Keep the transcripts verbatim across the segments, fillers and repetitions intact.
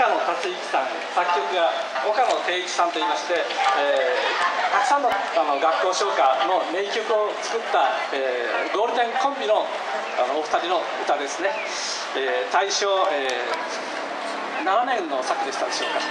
岡野達之さん、作曲が岡野定一さんといいまして、えー、たくさんのあの学校唱歌の名曲を作った、えー、ゴールデンコンビのあのお二人の歌ですね。えー、大正、えー、ななねんの作でしたでしょうか。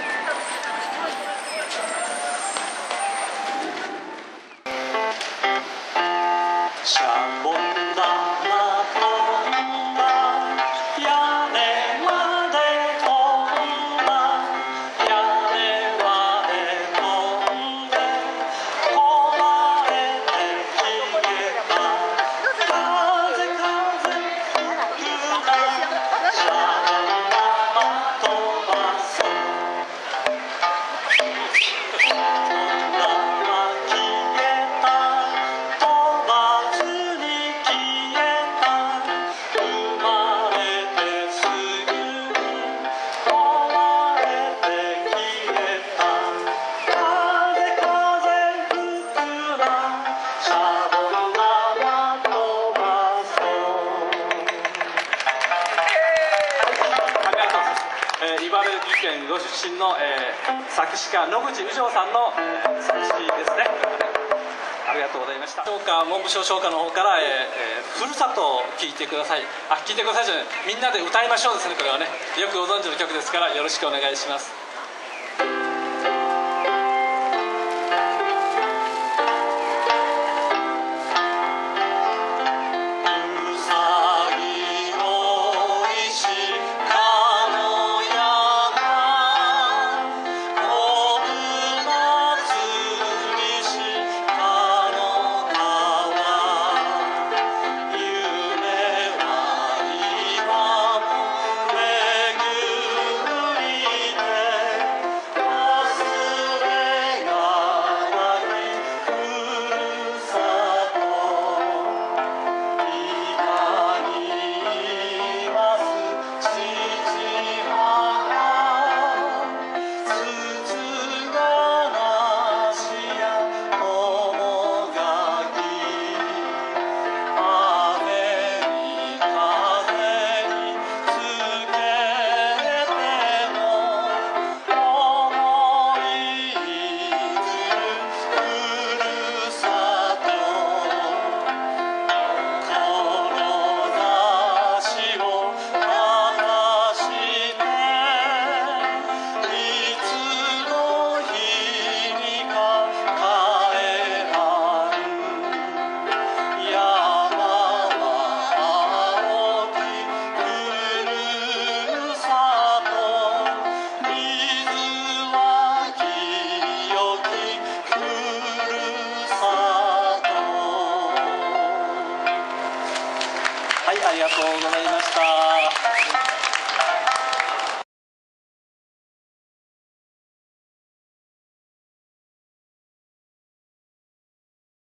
シャボン玉飛んだ屋根まで飛んだ屋根まで飛んで壊れて消えた風風吹くなシャボン玉飛ばそう飛んだは消えた飛ばずに消えた生まれてすぐに壊れて消えた風風吹くなシャボン玉飛ばそうありがとうございます。えー、茨城県ご出身の、えー、作詞家野口宇城さんの、えー、作詞ですね。ありがとうございました。唱歌文部省唱歌の方から、えーえー、ふるさとを聞いてください。あ、聞いてくださいじゃない、みんなで歌いましょうですね。これはね、よくご存知の曲ですからよろしくお願いします。はい、ありがとうございました。